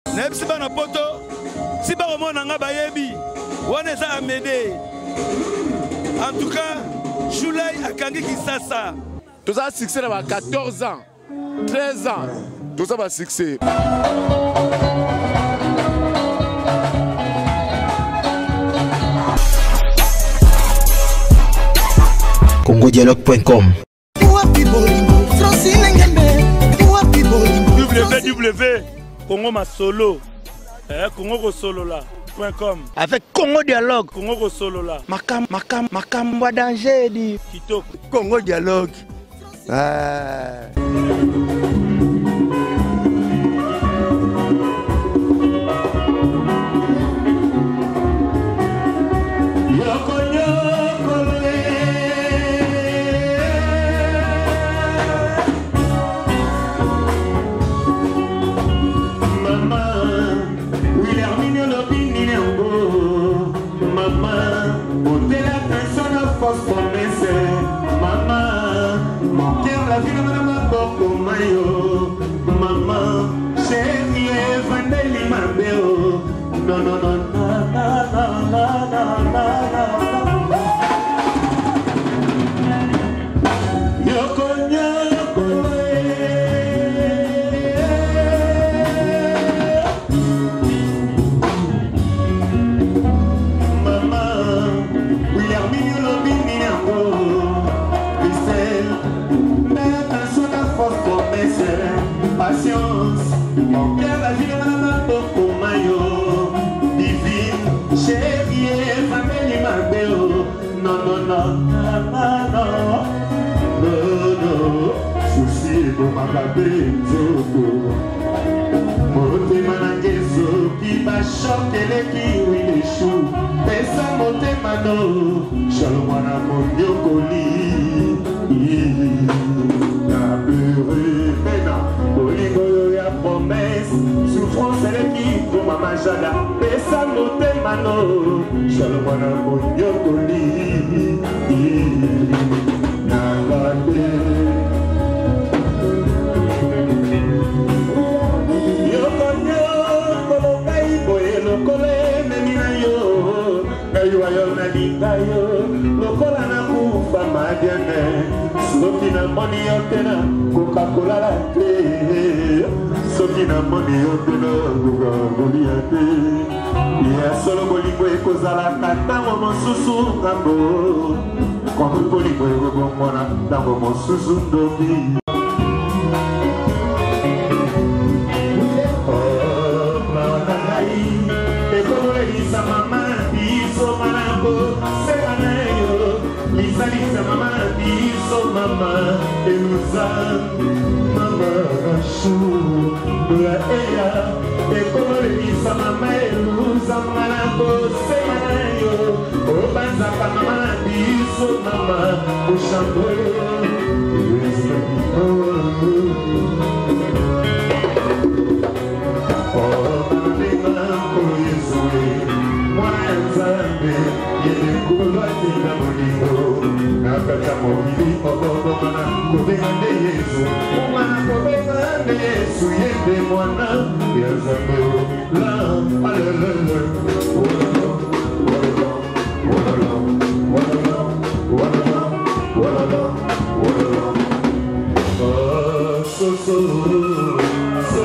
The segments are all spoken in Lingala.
Nebsi bana poto. Si ba omona nga bayebi. Wana eza Amédée. En tout cas, Choulay akangi Kisasa. Tout ça succès là 14 ans, 13 ans. Tout ça va succès. CongoDialogue.com www.congomasolo Congo solo là.com avec Congo Dialogue. Congo solo là. Makamba danger di Kitoko. Congo Dialogue. Maman, chérie, Vandeli Mabeo. Non, non, non, patience, mon cœur la vie pour maillot divine, chérie, famille Mabeo. Non, non, non, non, non, non, souci pour ma babé, Moté manangezo qui va choquer les kiwis les choux. Pesa moté mano, chalomana mon yokoli. Promesse, souffrance et l'équipe pour ma majada. Pesa moté mano, chalomana mon yokoli. Lokola na kufa madiane soki na moni yotena Coca-Cola la te soki na moni yotena Coca-Cola te ya solo bolingo ekozala ntango mosusu ngambo komo bolingo ekobomona ntango mosusu ndoki. Lisa mama biso mama elusa mama chou la eya ekolo lisa mama elusa mama bose manayo obanza pa mama biso mama ushambo Nakata mobili ogogo mana kubengande Yesu Umana kubengande Yesu yende mwana Yazambe la alelele Walala Walala Walala Walala Walala Walala So so so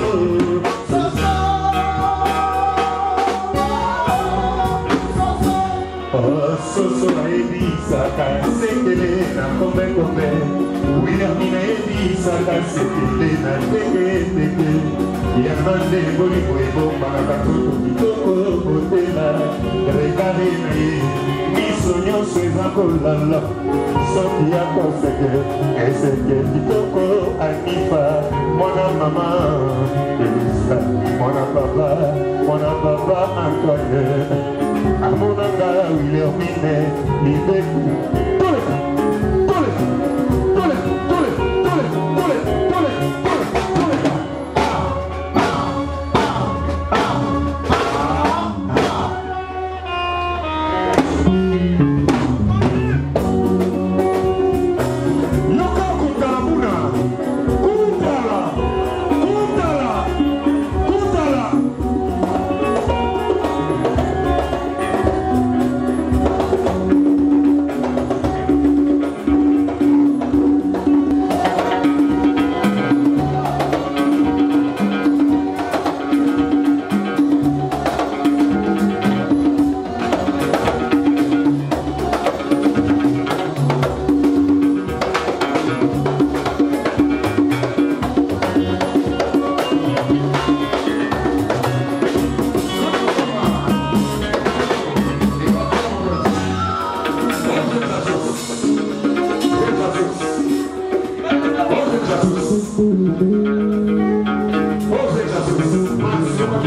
so sekele na kombe kombe Williamina ebisa kasekele na teke teke Yamande boliko ebomba na katutu kitoko kotela Rekale na ye miso nyonso eza kolala Soki ya koseke eseke kitoko anifa Mwana mama Elisa Mwana papa Antoine Amonanga Williamine Libeku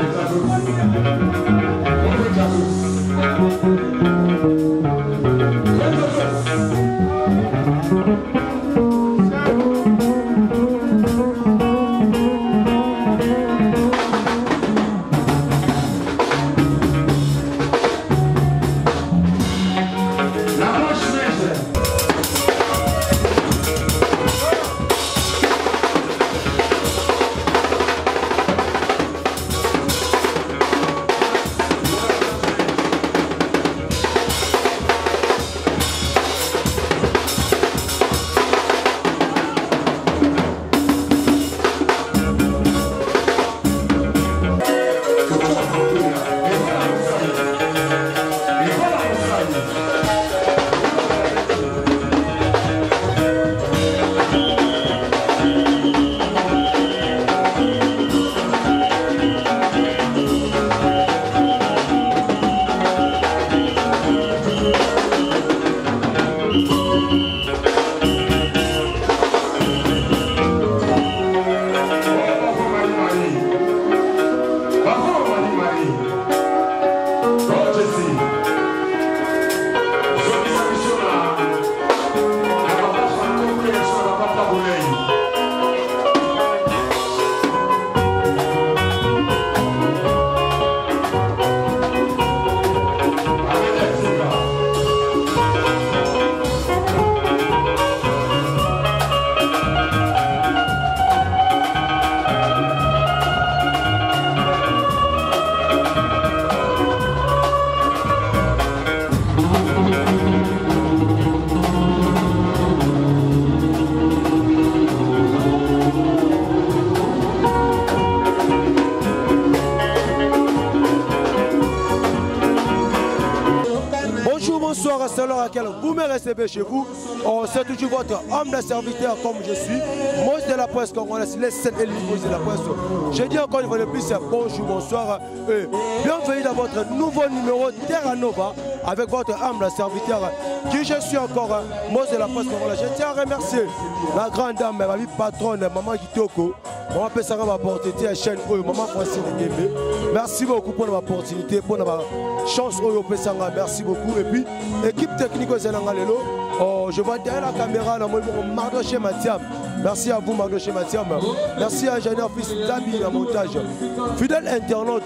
Bonsoir à ceux à laquelle vous me recevez chez vous. C'est toujours votre homme de serviteur comme je suis. Moi de la presse congolaise, les scènes et les de la presse. Je dis encore une fois de plus bonjour, bonsoir. Bienvenue dans votre nouveau numéro Terra Nova avec votre homme de serviteur qui je suis encore. Moi de la presse congolaise. Je tiens à remercier la grande dame, ma vie patronne, maman Kitoko. Maman Pessara m'a apporté à la chaîne Maman Francine Ngembe. Merci beaucoup pour l'opportunité, pour la chance au Pessara. Merci beaucoup. Et puis, équipe technique au Zélangalelo. Je vois derrière la caméra, Mardoché Mathiam. Merci à vous, Mardoché Mathiam. Merci à Janine Fils Dabi, la montage. Fidèle internaute.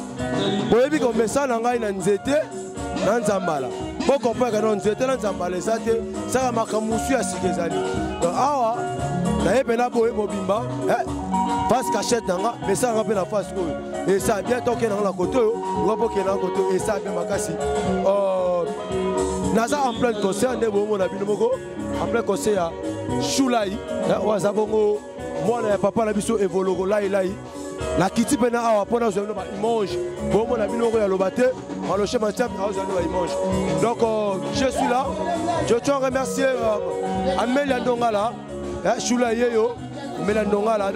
Vous avez vu qu'on met ça dans la nzete, dans Zambala. Pour comprendre que dans nzete, dans Zambala, ça va marquer Moussu à Sikezani. Donc, ah, là, il y a un peu Mobimba. Face cachette nanga mais ça rappelle la face et ça bien toqué dans la côté on va pas qu'il dans côté et ça bien makasi naza en plein concert de bon na binomoko en plein concert Shulai wa zabongo moi na papa na biso evologo lai la kiti pena awa pona zo ba image bon na binomoko ya lobate alors chez Mathiam zo ba image donc je suis là je tiens à remercier Amélia Ndongala Shulai yo Mélandongala,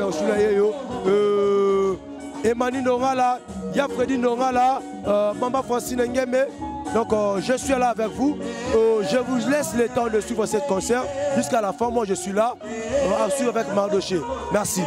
Emani Ndongala, Yafredi Ndongala, Maman Francine Ngembe. Donc je suis là avec vous. Je vous laisse le temps de suivre cette concert. Jusqu'à la fin, moi je suis là. À suivre avec Mardoché. Merci.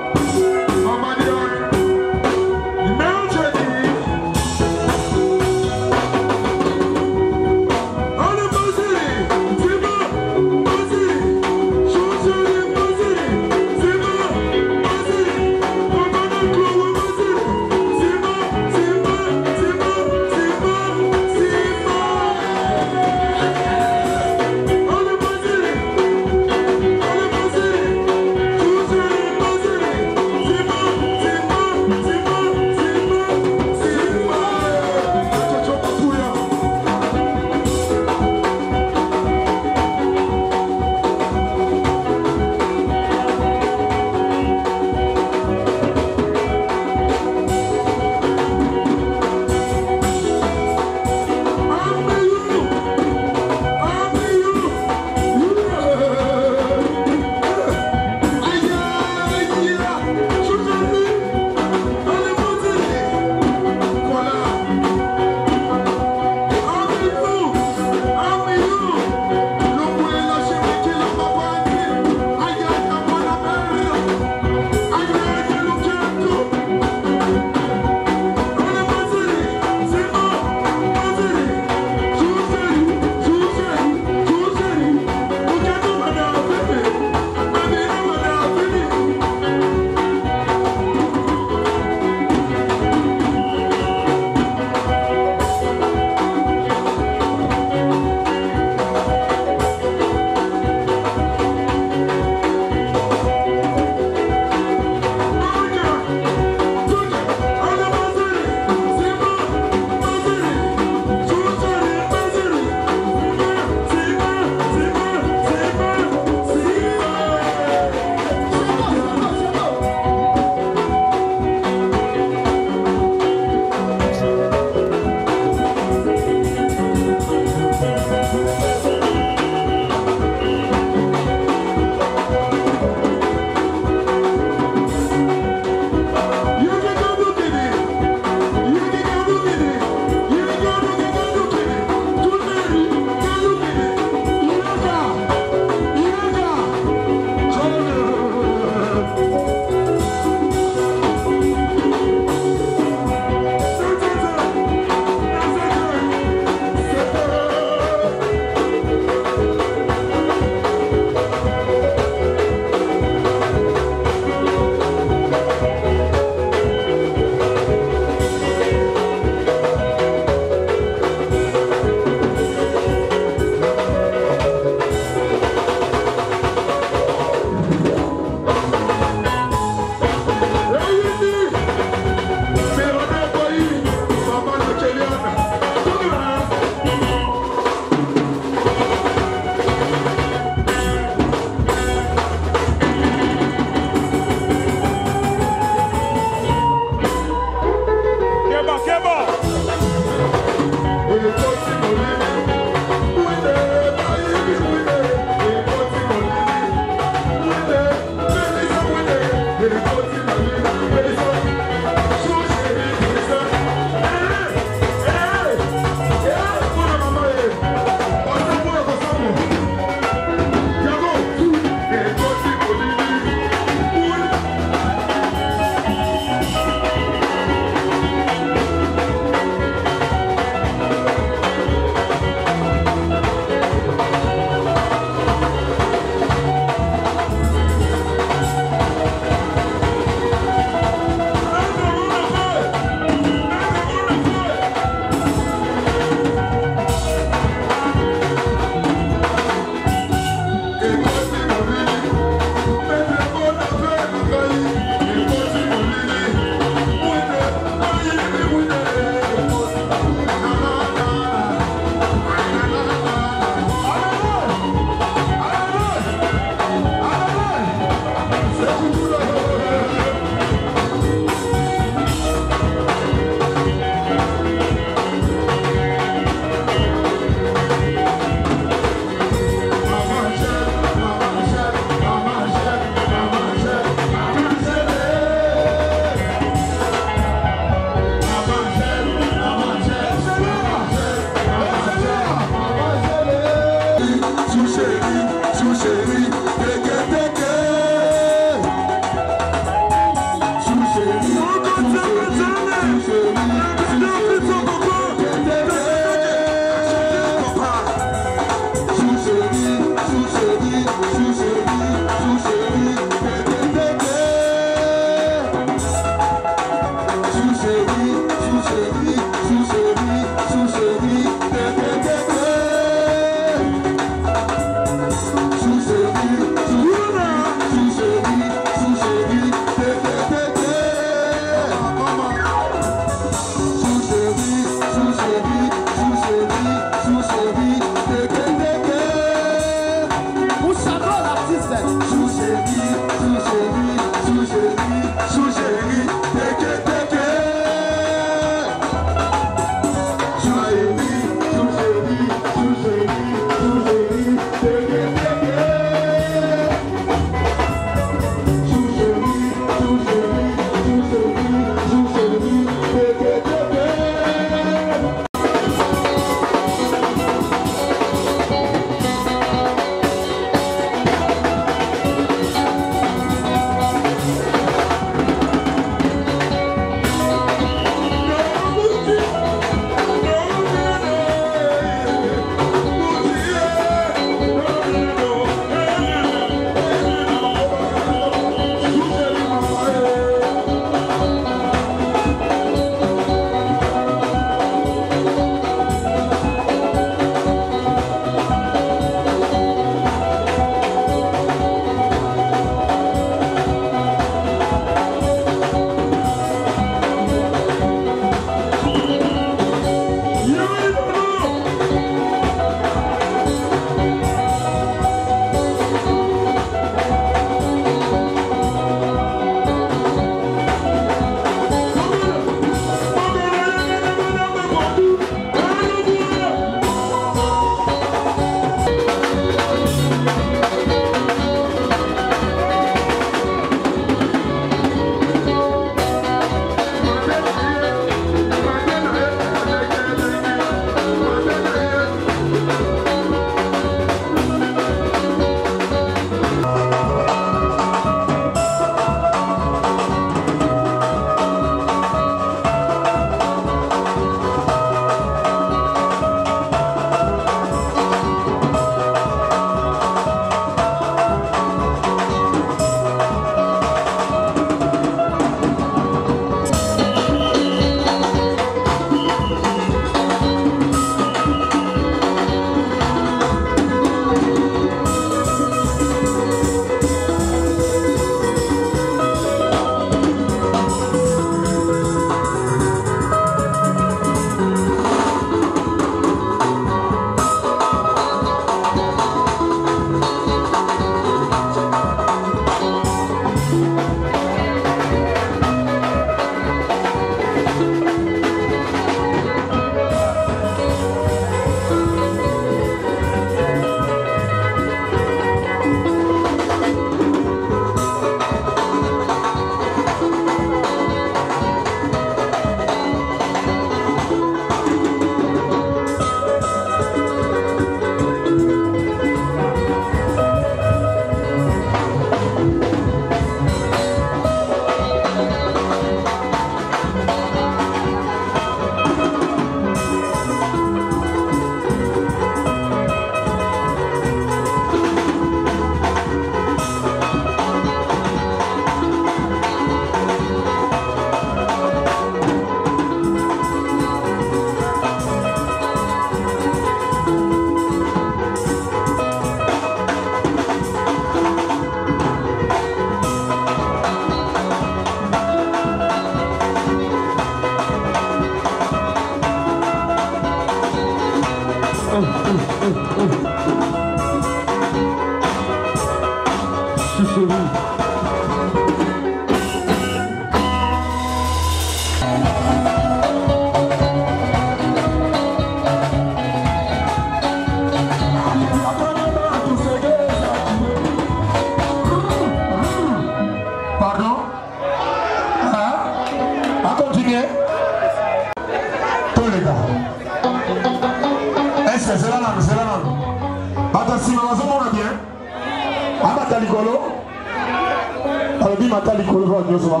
Pardon? Hein? À continuer? Tous les gars. Est-ce que c'est la langue? C'est la langue. Attention, on va bien. Amata Likolo. Alors, dis Mata Likolo, on va dire ça.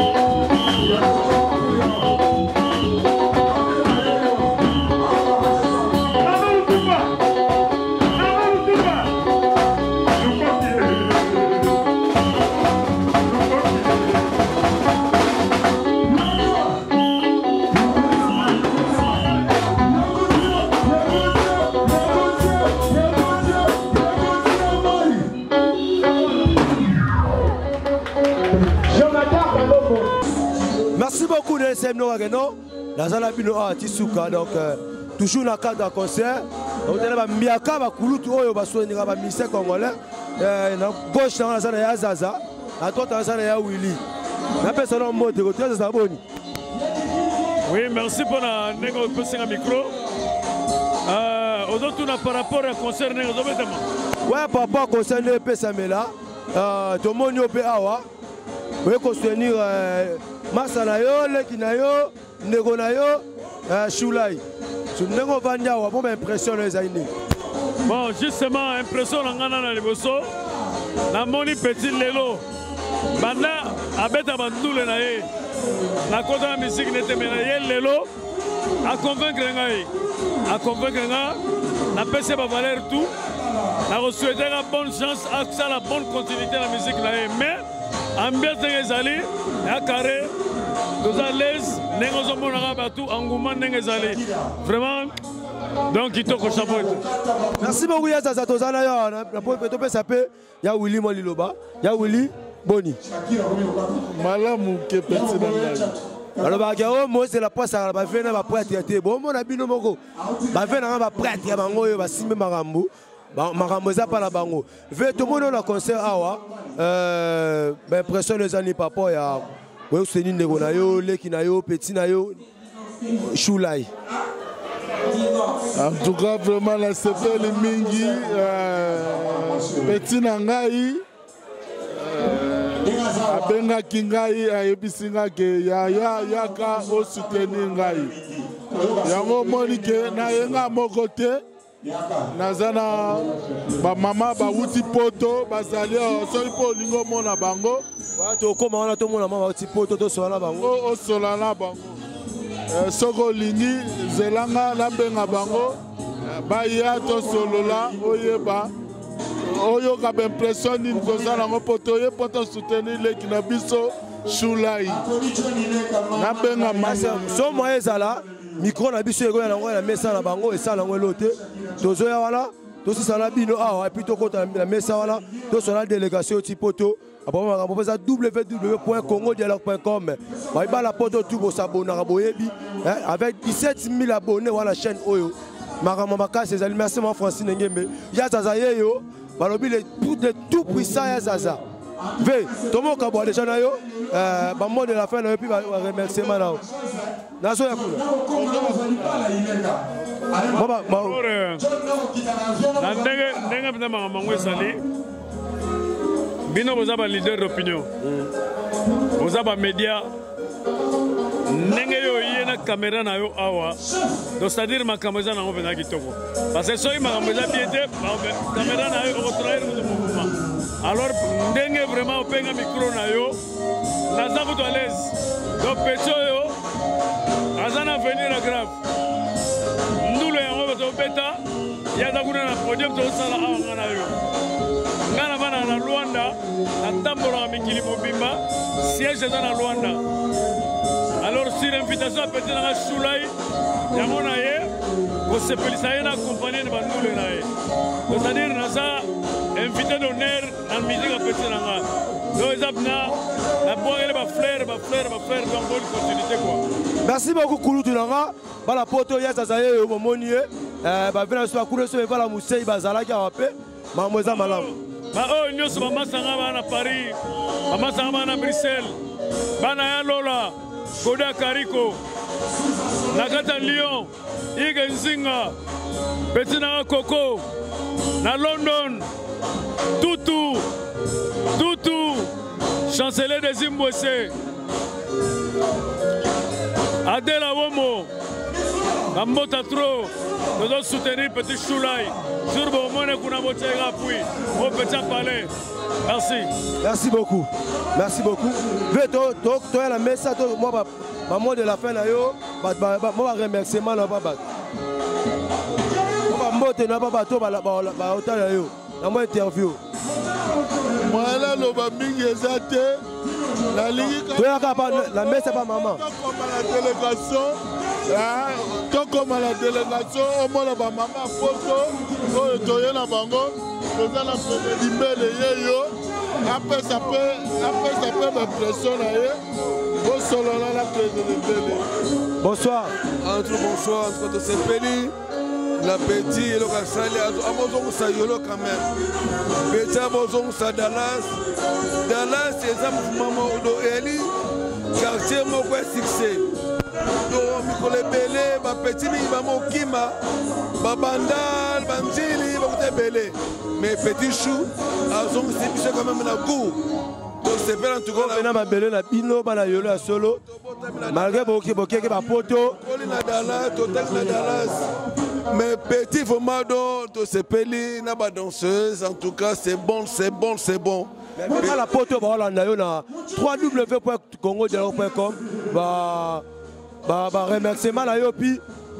Merci beaucoup de SM Noageno. Dans la bino à Tisuka, donc toujours dans le cadre d'un concert. On a Miaka, Bakulutu, Oyobasouni, Mise Congolais. Gauche, dans la zone de Zaza. À droite, dans la zone de Willy. La personne en mode de côté, c'est Zaboni. Oui, merci pour la négociation à micro. Aujourd'hui, par rapport au concert, ouais, par rapport au concert de Pesamela, tout le monde est awa. Vous pouvez soutenir Masanayo, Lekinayo, Negonayo, Shulai. Je ne sais pas si vous avez impression les aînés. Bon, justement, impression dans le bosso. La moni petit lelo. Banda, abeta bandou le nae. La côte de la musique n'était pas lelo. À convaincre ngai. À convaincre ngai. La PC va valer tout. La souhaiter la bonne chance, à la bonne continuité de la musique nae. Mais ambiance des alliés, à carré, nous à l'aise, vraiment, donc il toque au chapeau. Merci beaucoup, Yazaza Tozana. La première s'appelle Ya Willy Moliloba, Ya Willy Boni. Malamu ke petit langage. Alors, moi, c'est la poisse à la veine à ma prêtre. Bon, mon abino moko. Ma veine à ma prêtre, ya bango, ya basime marambo. Marambo, ça pas la bango. Ve tout le monde a concert awa. Impression les années papa, ya. Oui, c'est une négonayo, lekinayo, petit nayo, choulai. En tout cas, vraiment, la CP, les mingi, petit nangai, abenga kingai, ayebisinga ke yaka au soutenir ngai. Yango monike, na yenga mokote. Nazana ba mama ba wuti poto bazali so ipo lingo mona bango to koma wana to mona mama wuti poto to sola bango o sola na bango soko lingi zelanga na benga bango ba ya to solola oyeba oyo ka ba impression ni kozala ngo poto ye poto soutenir le kina biso shulai na benga masa so moye zala micro na biso ego na ngo na mesa na bango esala ngo elote tozoya wala tosala bino awa et puis tokota na mesa wala tosala délégation tipoto apoma ko pesa www.congodialogue.com ba la poto tout bo s'abonner à boyebi avec 17 000 abonnés wala chaîne oyo makambo makasi ezali merci mon Francine Ngembe ya zaza yeyo balobi le tout puissant ya zaza ve tomo ka bo déjà na yo ba mot de la fin na puis ba remerciement na naso ya kula ndenge mpena makambo esali bino boza ba leader d'opinion boza ba média ndenge yo ye na caméra na yo awa donc c'est-à-dire makambo eza nango mpena kitoko parce que soki makambo eza bien te caméra na yo okotrahir moto mouvement alors ndenge vraiment openga micro na yo naza kutu à l'aise donc peti oyo aza na avenir grave ndulu yango batobeta yaza kuna na podium tosala awa nga na yo nga na bana na Luanda natambolaka mikili mobimba siège eza na Luanda alors sur invitation apeti nanga Shulai yango na ye kosepelisa ye na accompagné na bandule na ye c'est-à-dire naza invité d'honneur na musique apeti nanga donc eza mpena nabwakele bafleur donc bonne continuité quoi. Merci beaucoup Kulutu nanga bala poto ya zaza yeyo bomoni ye ba vena so akure so bala musei bazalaki awape mamoza malamu ba o nyonso bamasanga bana na Paris bamasanga bana na Bruxelles bana ya Lola Koda Kariko nakata Lyon Ige Nzinga Betina Koko na London Tutu chancelier de Zimbabwe, Adela Womo, Ambota Tro, nous allons soutenir Petit Choulaï, sur le moment où nous avons appui au Petit Palais. Merci. Merci beaucoup. Merci beaucoup. Tu as la message, moi, maman de la fin, moi, remerciement, moi, mbote na baba to ba hôtel yo na mo interview mwana loba mingi ezate la ligue to yaka ba la messe pas maman to comme la délégation au moins ba maman photo oyo toye na bango toza na limbele yeyo après ça peut m'impression na ye bo solo la président. Bonsoir entre sepeli la petit et le Kassali, Amazon Sayolo quand même. Petit Amazon sa Dallas c'est un mouvement de Eli, quartier mon succès. Donc, Mikole Belé, ma petit Mimamo Kima, Babandal, Banjili, Bakoute Belé. Mais petit chou, Azong c'est quand même la goût. Donc c'est bien en tout cas. On a belé la bino, bana yolo à solo. Malgré Boké qui va poto. Mais petit Fomado, c'est Peli, n'a pas danseuse. En tout cas, c'est bon. Mais la poto, www.congodialogue.com. Remerciement à Yopi.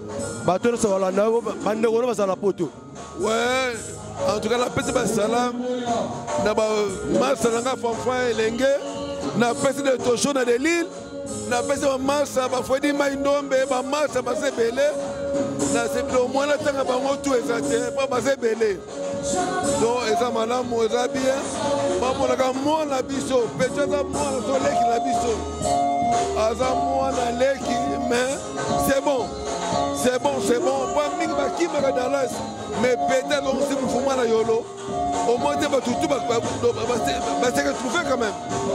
Ouais, en tout cas, la petite salam. N'a pas Marsalanga Fanfan et Lengue. N'a pas de Tocho dans l'île. N'a pas de Marsa, Bafouedi Maïndombe, Marsa, Bassé Belé. N'a pas au moins le temps à Bamotou et ça, pas Bassé Belé. Donc, et ça, madame, moi, ça bien. Maman, moi, la biso. Peut-être moi, la soleil qui la biso. Aza moi, la leki, mais c'est bon. Pas ming qui m'a Dallas. Mais peut-être on s'est fumé la yolo. Au moins, tu vas tout trouver quand même.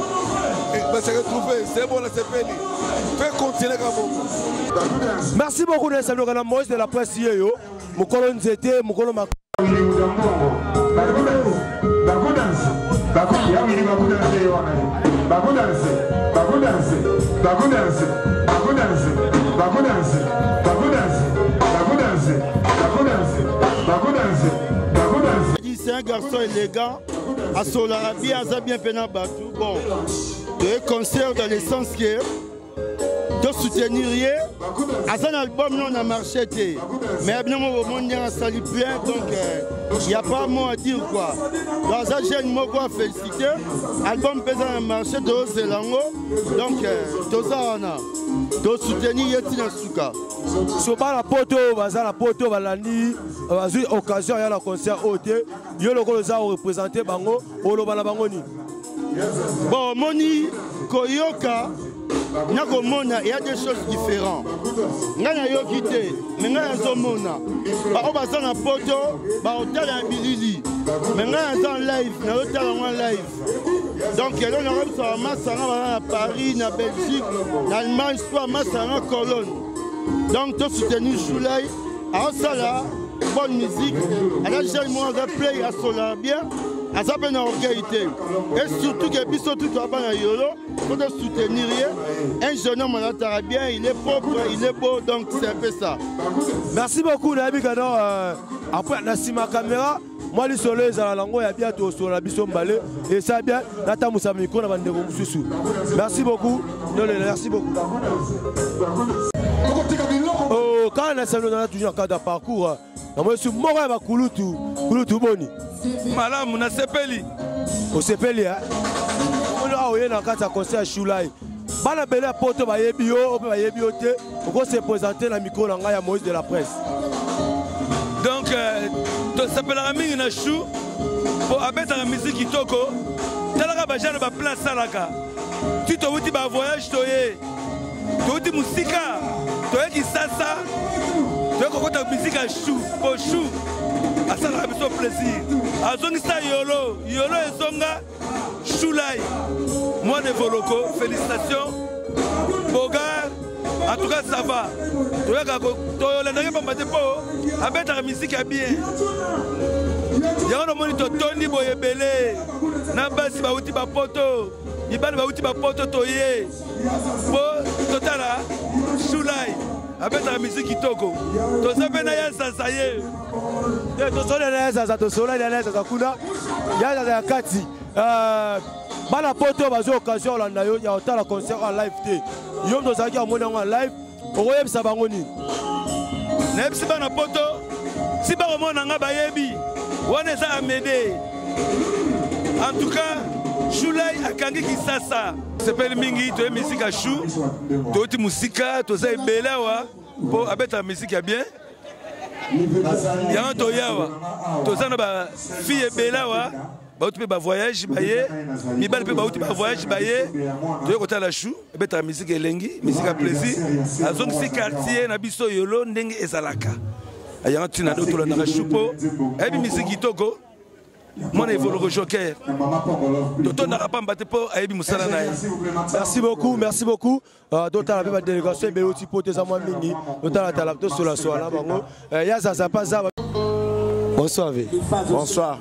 C'est bon, là, c'est fini. Fais continuer comme ça. Merci beaucoup de saluer la Moïse de la presse. Mon colonne Zété, mon colonne Macron. C'est un garçon élégant, à Solarabi, à bien pena Batou. Bon, de concert dans l'essence de soutenir à un album non a marché, mais bien au monde a sali plein, donc il n'y a pas mot à dire quoi. Dans un jeune mot à féliciter, album pesant a marché de Zelango, donc tout ça on a de soutenir Yetina Souka. Sur la poto, Valani, occasion à la concert ôté, Yolo Goloza représenté Bango, Olobana Bangoni. Bon, Moni, Koyoka, il y a des choses différentes. Ngana yo quitté, mais ngana zo mona. Ba obaza na poto, ba hotel en bilili. Mais ngana zo live, na hotel en live. Donc là on a ça massanga à Paris, na Belgique, na Allemagne, soit massanga Cologne. Donc tout soutenir Choulaï, à ça bonne musique, à la jeune moi de play à Solar bien. À sa peine orgueillité. Et surtout que Bisso tout à Yolo, pour soutenir un jeune homme en bien, il est propre, il est beau, donc c'est un peu ça. Merci beaucoup, Nabi Gano. Après, Nassima Caméra, moi, les soleils à la langue, il y a bientôt sur la Bisso Mbalé. Et ça, bien, Nata Moussamiko, on va nous. Merci beaucoup. Merci beaucoup. Oh, quand on a toujours un cas de parcours, je suis mort à Kouloutou Boni. Malamu na sepeli. Au sepeli, hein? On a eu un concert à Choulaï. Bana Bela Poto va yebio, on va yebioter. On va se présenter la micro dans la Moïse de la presse. Donc, tu s'appelles Amine Nachou pour abattre la musique qui toko. Talaka Bajana va place Salaka. Tu te dis bah voyage toye. Tu dis musika. Toye qui sasa. Toye qu'on ta musique à chou, pour chou. À ça la mission plaisir. À Zongista Yolo, Yolo et Zonga, Choulaï. Moi de Voloko, félicitations. Bogar, en tout cas ça va. Tu vois que la dernière fois je avec la musique est bien. Il y a un moment où Tony Boyebele, Nabasi Bauti Bapoto, mibali bauti bapoto toye po totala Shulai abetaka musique kitoko toza mpe na ya zaza ye tosoleli na ya zaza tosoleli na ya zaza kuna ya zaza ya kati bana poto bazwa occasion olanda yo ya kotala concert en live te yo tozalaki amoni yango en live okoyebisa bango nini nayebisi bana poto si bakomona nga bayebi wana eza amede en tout cas Shulai akangi kisasa sepeli mingi toye misiki ya shu touti musika toza ebele awa mpo abetaka misiki ya bien yango toyawa toza na bafille ebele awa bauti mpe bavoyage baye mibali mpe bauti bavoyage baye toye kotala shu ebetaka misiki elengi misiki ya plaisir azongisi quartier na biso yolo ndenge ezalaka yango ntina do tolandaka shu mpo ayebi misiki kitoko mwana evoloko joker totondaka pamba te mpo ayebi mosala na ye. Merci beaucoup totala mpe badélégation ebele oti po teza mwa mingi totalatala tosolasola na bango ya zaza mpa zaba. Bonsoir ve. Bonsoir.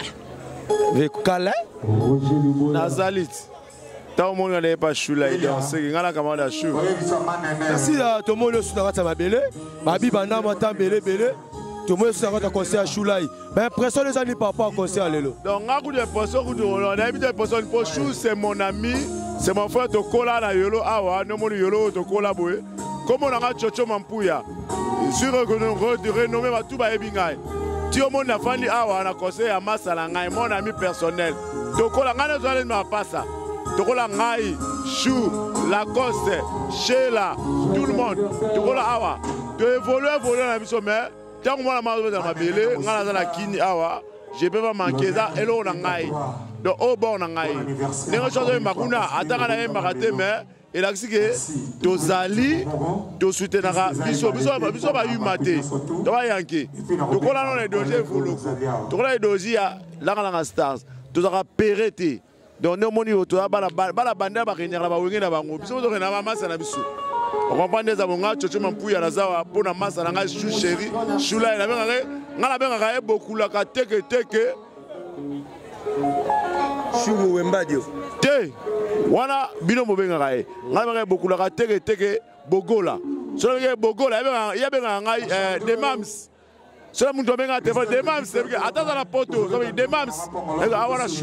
Ve kala nazalit ntango moni nga nayebi pa Shulai danseki nga na kamanda ya shu. Merci tomoni osu na kati ya mabele babi bandama ta mbelebele tomoni osu na kati ya concert ya Shulai baimpression eza ni par rapport à concert lelo. Donc nga kutu impression kutu nayebi te impression mpo Chou c'est mon ami c'est mon frère tokola na yolo awa nomoni yolo tokola boye komona nga Chocho Mampuya sur renommé batu bayebi ngai ti omoni nafandi awa na concert ya masala ngai mon ami personnel tokola ngai nezwaleni mapasa tokola ngai Chou Lacoste Sheila tout le monde tokola awa to évolue na biso mais ntango mwana mazobeta mabele ngai naza na kini awa je peux pas manquer eza eloko na ngai donc au bord na ngai ndenge chose oyemba kuna atanga nayembaka te mais elakisi ke tozali tosoutenaka biso bayuma te tobayanke tokola nona edoji evoloko tokola edoji ya langalanga stars tozalaka pere te donc nde omoni toza bana bandela bakenyaka na bawenge na bango biso tokenda bamasa na biso okomprendre eza bonga Chocho Mampuya naza mpo na masa na ngai Chou chéri Shulai ngai nabengaka ye bokulaka teketeke Chou Wembadio te wana bino mobengaka ye ngai nabengaka ye bokulaka teketeke bogola soki bogola yabengaka ngai demams soki mutu abengaka telefone demams ataza na poto demams awana Chou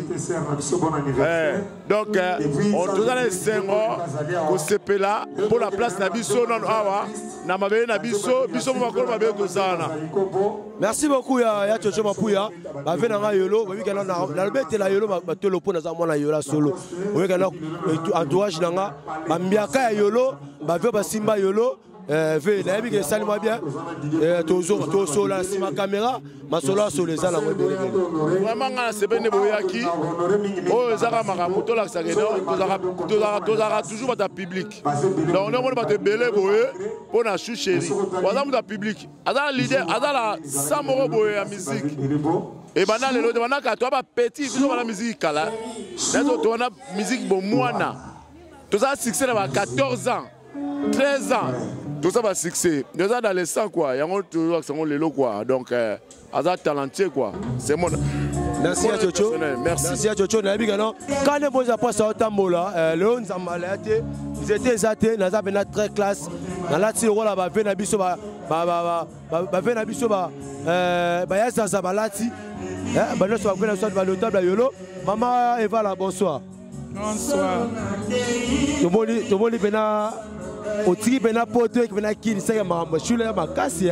donc toza na esengo kosepela mpo na place na biso nano awa na mabele na biso mo makolo mabele tozala. Merci beaucoup ya Chocho Mampuya bave na nga yolo babikana na lobetela yolo batolo mpo naza mwana yola solo oyekana entourage na nga bambiaka ya yolo bave basimba yolo ve nayebi ke esali mwa bien tosola nsima caméra masolo asolo eza nango vraiment nga na sebe nde boyaki oyo ezaka makambo tolakisaka tozalaka toujours bato ya public donc nde omoni bato ebele boye mpo na Chou chéri aza moto ya public aza na leader aza na sa moko boye ya musique ebanda lelo te bandaka toa bapeti biso bana musique kala nazo towana musique bomwana toza succès na ba 14 ans 13 ans tout ça va succès nous sommes dans les 100 quoi yango toujours sont les lots quoi donc aza talentueux quoi c'est mon merci à Chocho merci à Chocho na bigano quand les bons après ça tambola le nzambala te ils étaient zaté na za bena très classe na la ti rola ba vena biso ba vena biso ba ya za balati ba no so vena so ba le table yolo maman Eva la bonsoir. Bonsoir. Tomoli bena otiki bena poto ki bena kini seka mambo shule ya makasi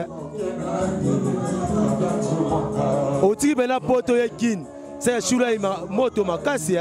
otiki bena poto ya kini seka shule ya moto makasi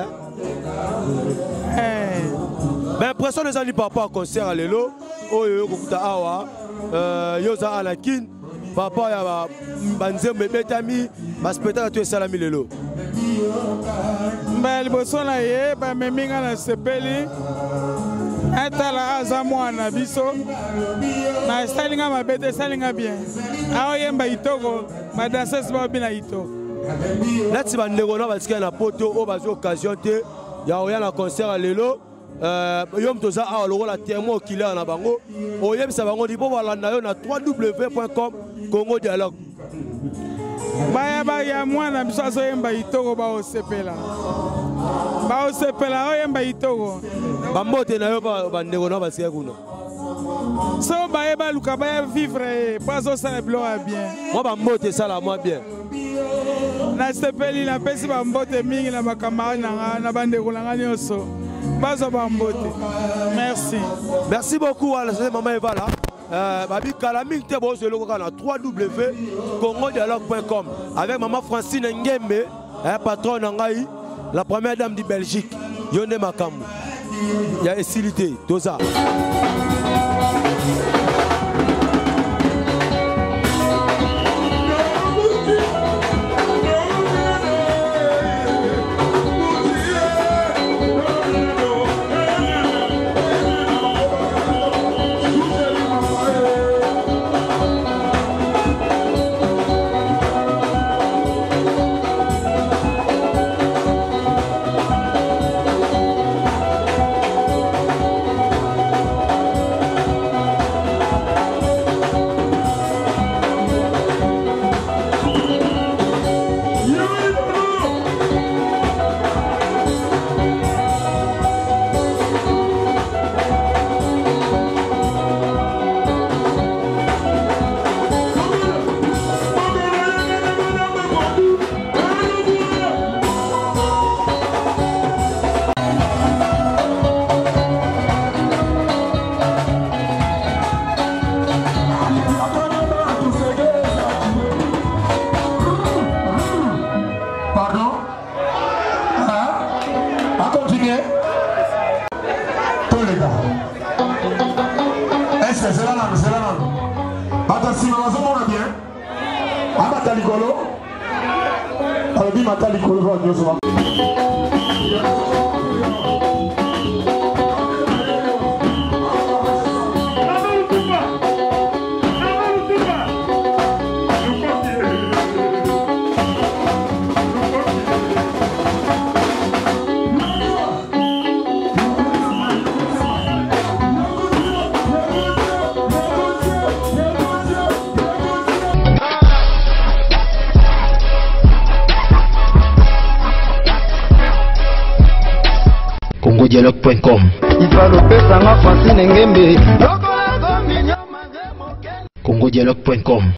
mais impression les gens par rapport au concert à lelo oyo kokuta awa yoza alakin papa ya banzembe betami baspectacle to salami lelo mbali bosona ye ba meminga na sepeli atala aza mwana biso na salinga mabete salinga bien aoyemba itoko badanseuse babina itoko lati bandeko na batika na poto o bazo occasion te ya oya na concert à lelo yo mtoza awa lokola témoin oculaire na bango oyebisa bango lipo balanda yo na www.com Congo Dialogue baya mwana biso azoyemba itoko baosepela baosepela oyemba itoko bambote na yo bandeko na basiya kuna so baye baluka baya vivre po azosala biloko ya bien mwa bambote esala mwa bien nasepeli napesi bambote mingi na bakamara nanga na bandeko nanga nyonso bazwa bambote merci. Merci beaucoup à la maman Evala. Babi Kalami te bo se loko na www.congodialogue.com avec maman Francine Ngembe, patronne ngai, la première dame de Belgique. Yonde Makambu. Il y a Essilité, Toza. congodialogue.com. congodialogue.com.